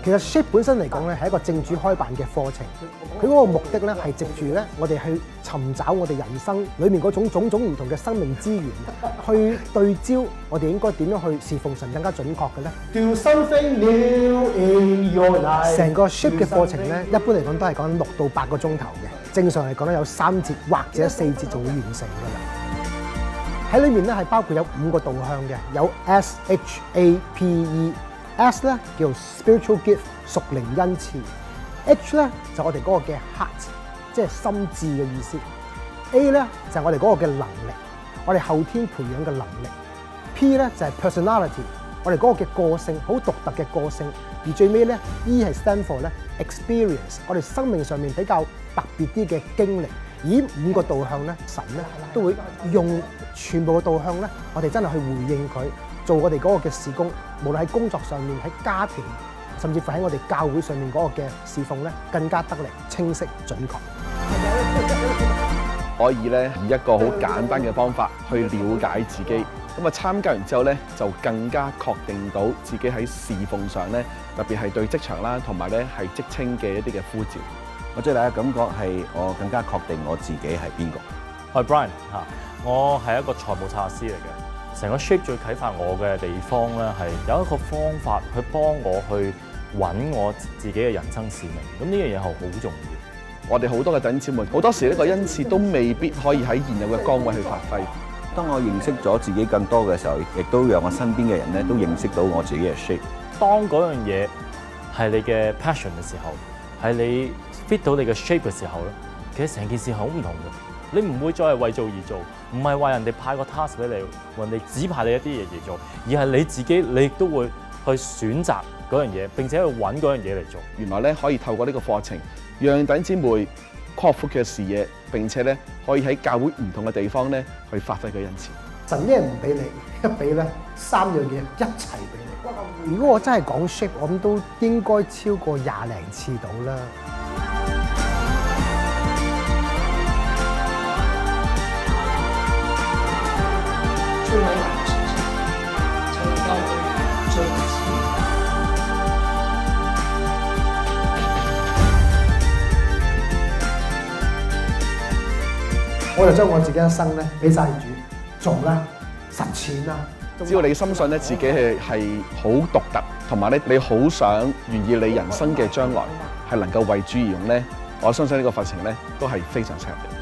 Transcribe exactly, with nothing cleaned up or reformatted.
其實 shape 本身嚟講咧係一個正主開辦嘅課程，佢嗰個目的咧係藉住咧我哋去尋找我哋人生裏面嗰種種種唔同嘅生命資源，去對焦我哋應該點樣去侍奉神更加準確嘅咧。Do something new in your life。成個 shape 嘅課程咧，一般嚟講都係講六到八個鐘頭嘅，正常嚟講咧有三節或者四節就會完成㗎啦。喺裏面咧係包括有五個導向嘅，有 S H A P E。S 咧叫 spiritual gift 屬靈恩賜 ，H 咧就我哋嗰個嘅 heart， 即係心智嘅意思 ，A 咧就係我哋嗰個嘅能力，我哋後天培養嘅能力 ，P 咧就係 personality， 我哋嗰個嘅個性，好獨特嘅個性，而最尾咧 E 係 stand for 咧 experience， 我哋生命上面比較特別啲嘅經歷。而五個導向咧，神咧都會用全部嘅導向咧，我哋真係去回應佢。做我哋嗰個嘅事工，無論喺工作上面、喺家庭，甚至乎喺我哋教會上面嗰個嘅侍奉咧，更加得力、清晰、準確。 可以咧以一個好簡單嘅方法去了解自己，咁啊參加完之後咧，就更加確定到自己喺侍奉上咧，特別係對職場啦，同埋咧係職稱嘅一啲嘅呼召。 我最大嘅感覺係我更加確定我自己係邊個。 我係 Brian 嚇，我係一個財務策劃師嚟嘅。成個 shape 最啟發我嘅地方咧，係有一個方法去幫我去揾我自己嘅人生使命。咁呢樣嘢係好重要。 我哋好多嘅弟兄姊妹，好多時呢個恩賜都未必可以喺現有嘅崗位去發揮。 當我認識咗自己更多嘅時候，亦都讓我身邊嘅人咧都認識到我自己嘅 shape。 當嗰樣嘢係你嘅 passion 嘅時候，係你 fit 到你嘅 shape 嘅時候咧，其實成件事好唔同嘅。你唔會再係為做而做，唔係話人哋派個 task 俾你，人哋指派你一啲嘢而做，而係你自己，你亦都會去選擇嗰樣嘢，並且去揾嗰樣嘢嚟做。 原來咧可以透過呢個課程，讓弟兄姊妹擴闊嘅視野，並且咧可以喺教會唔同嘅地方咧去發揮佢恩賜。 神一係唔俾你，一俾咧三樣嘢一齊俾你。如果我真係講 shape， 我諗都應該超過廿零次到啦。最美麗嘅事情，就係教會最唔似。我就將我自己一生咧俾晒主做啦，實踐啦。 只要你深信咧自己係係好獨特，同埋咧你好想願意你人生嘅將來係能夠為主而用咧，我相信呢個課程咧都係非常適合你。